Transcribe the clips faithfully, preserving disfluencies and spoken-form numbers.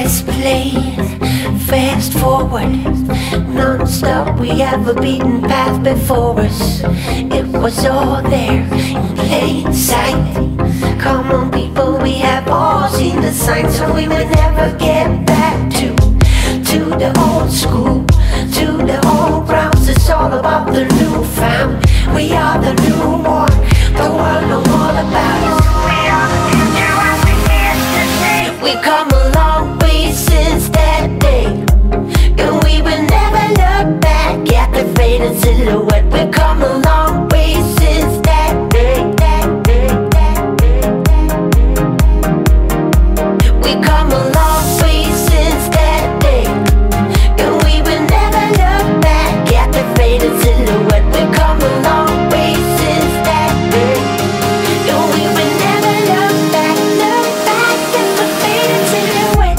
Press play, fast forward, non-stop. We have a beaten path before us. It was all there in plain sight. Come on people, we have all seen the signs, so we would never get back to To the old school, to the old grounds. It's all about the new found. We are the new one, the world know all about us. We are the future as we yesterday. We've come a long way since that day, and we will never look back at the faded silhouette. We've come a long way since that day, that day, that day, that day. We've come a long way since that day, and we will never look back at the faded silhouette. We've come a long way since that day, and we will never look back, look back at the faded silhouette.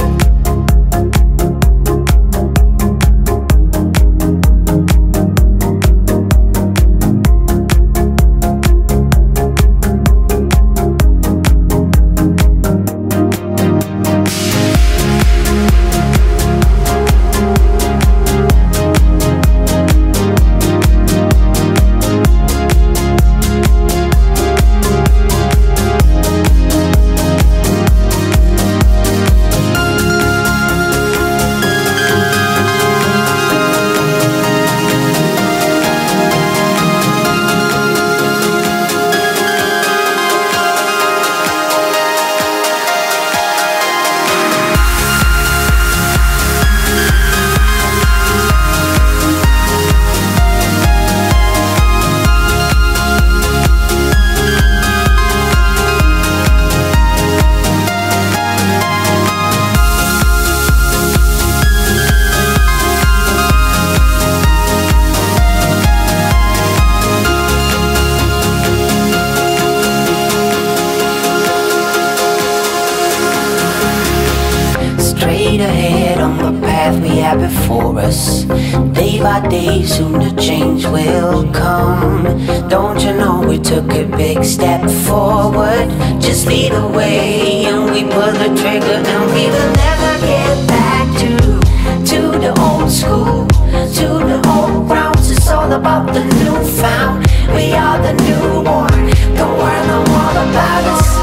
Straight ahead on the path we have before us. Day by day, soon the change will come. Don't you know we took a big step forward? Just lead the way and we pull the trigger, and we will never get back to To the old school, to the old grounds. It's all about the new found. We are the new one, the world know all about us.